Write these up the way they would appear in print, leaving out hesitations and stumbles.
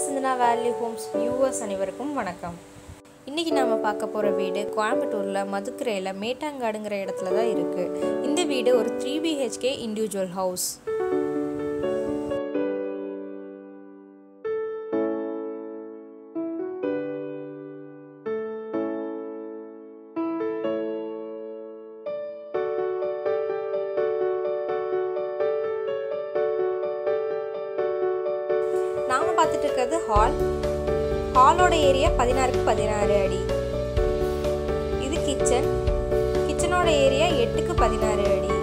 Anjana Value Homes viewers அனைவருக்கும் வணக்கம். இன்னைக்கு நாம பார்க்க போற வீடு கோயம்புத்தூர்ல மதுக்கரையில மேட்டாங்காடுங்கற இடத்துல தான் இருக்கு. இந்த வீடு ஒரு 3 BHK individual house. நாம பார்த்துட்டு இருக்கிறது ஹாலோட ஏரியா 16 க்கு 16 அடி. இது கிச்சனோட ஏரியா 8 க்கு 16 அடி.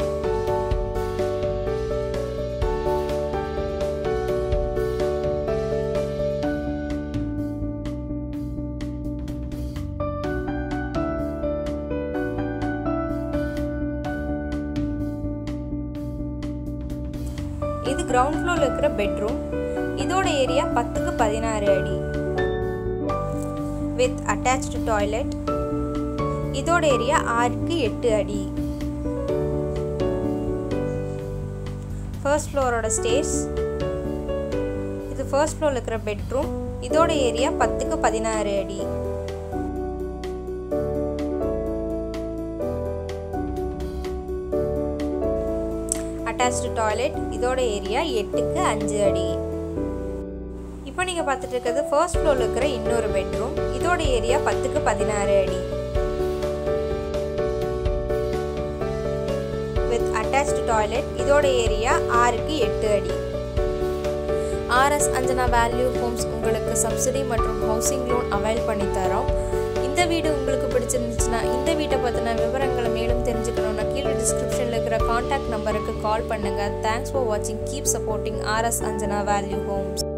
இது கிரவுண்ட் ஃப்ளோர்ல இருக்கிற பெட்ரூம். இதோட ஏரியா 10 க்கு 16 அடி with attached toilet. இதோட ஏரியா 6 க்கு 8 அடி. ஃபர்ஸ்ட் ஃப்ளோரோட ஸ்டேர்ஸ். இது ஃபர்ஸ்ட் ஃப்ளோர்ல இருக்கிற பெட்ரூம். இதோட ஏரியா 10 க்கு 16 அடி. attached toilet. இதோட ஏரியா 8 க்கு 5 அடி. இப்போ நீங்க பார்த்துட்டு இருக்கிறது ஃபர்ஸ்ட் ஃப்ளோர்ல இருக்கிற இன்னொரு பெட்ரூம். இதோட ஏரியா 10 க்கு 16 அடி. with attached toilet. இதோட ஏரியா 6 க்கு 8 அடி. Anjana Value Homes உங்களுக்கு சப்சிடி மற்றும் ஹவுசிங் லோன் அவைல் பண்ணி தரோம். இந்த வீடியோ உங்களுக்கு பிடிச்சிருந்துச்சுனா இந்த வீட்டை பத்தின விவரங்களை மேலும் தெரிஞ்சுக்கணும்னா கீழ டிஸ்கிரிப்ஷன்ல இருக்கிற கான்டாக்ட் நம்பருக்கு கால் பண்ணுங்க. Thanks for watching. Keep supporting Anjana Value Homes.